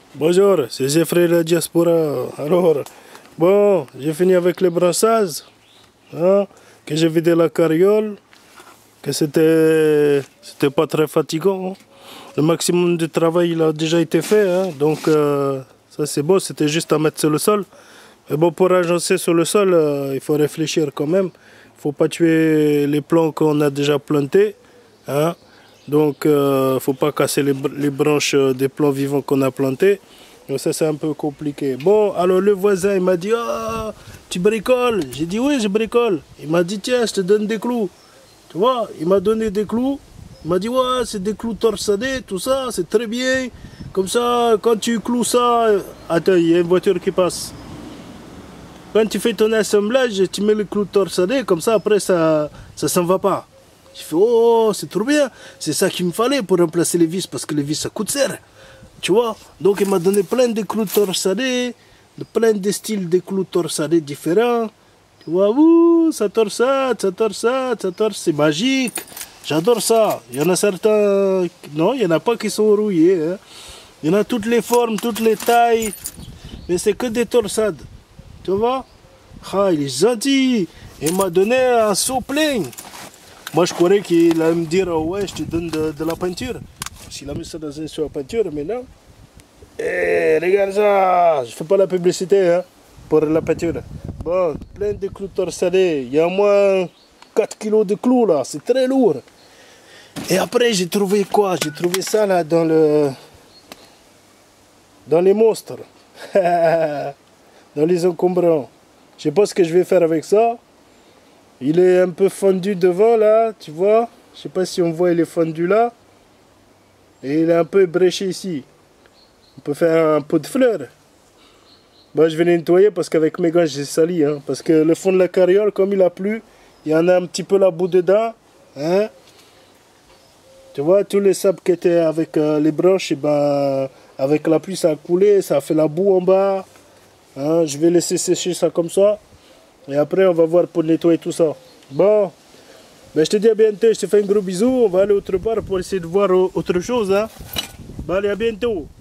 Bonjour, c'est Jeffrey de la Diaspora. Alors, bon, j'ai fini avec les brassages, hein, que j'ai vidé la carriole, que c'était pas très fatigant. Hein. Le maximum de travail il a déjà été fait, hein, donc ça c'est bon, c'était juste à mettre sur le sol. Mais bon, pour agencer sur le sol, il faut réfléchir quand même. Il ne faut pas tuer les plants qu'on a déjà plantés. Hein. Donc, il ne faut pas casser les branches des plants vivants qu'on a plantés. Donc ça, c'est un peu compliqué. Bon, alors le voisin, il m'a dit, ah, tu bricoles? J'ai dit, oui, je bricole. Il m'a dit, tiens, je te donne des clous. Tu vois, il m'a donné des clous. Il m'a dit, ouais, c'est des clous torsadés, tout ça, c'est très bien. Comme ça, quand tu cloues ça... Attends, il y a une voiture qui passe. Quand tu fais ton assemblage, tu mets les clous torsadés, comme ça, après, ça s'en va pas. Je fais, oh, c'est trop bien. C'est ça qu'il me fallait pour remplacer les vis, parce que les vis, ça coûte cher. Tu vois. Donc, il m'a donné plein de clous torsadés, plein de styles de clous torsadés différents. Tu vois, ouh, ça torsade, ça torsade, ça torsade. C'est magique. J'adore ça. Il y en a certains... Non, il n'y en a pas qui sont rouillés. Hein. Il y en a toutes les formes, toutes les tailles. Mais c'est que des torsades. Tu vois. Ah, il est gentil. Il m'a donné un seau plein. Moi, je croyais qu'il allait me dire, oh, ouais, je te donne de la peinture. S'il a mis ça dans un seau à peinture, mais non. Eh, regarde ça. Je fais pas la publicité hein, pour la peinture. Bon, plein de clous torsadés. Il y a au moins 4 kilos de clous là. C'est très lourd. Et après, j'ai trouvé quoi? J'ai trouvé ça là dans les monstres. Dans les encombrants. Je sais pas ce que je vais faire avec ça. Il est un peu fondu devant là, tu vois. Je sais pas si on voit, il est fondu là. Et il est un peu bréché ici. On peut faire un pot de fleurs. Bon, je vais les nettoyer parce qu'avec mes gants, j'ai sali. Hein, parce que le fond de la carriole, comme il a plu, il y en a un petit peu la boue dedans. Hein. Tu vois, tous les sables qui étaient avec les branches, et ben, avec la pluie, ça a coulé, ça a fait la boue en bas. Hein, je vais laisser sécher ça comme ça. Et après, on va voir pour nettoyer tout ça. Bon, ben, je te dis à bientôt. Je te fais un gros bisou. On va aller autre part pour essayer de voir autre chose. Hein. Ben, allez, à bientôt.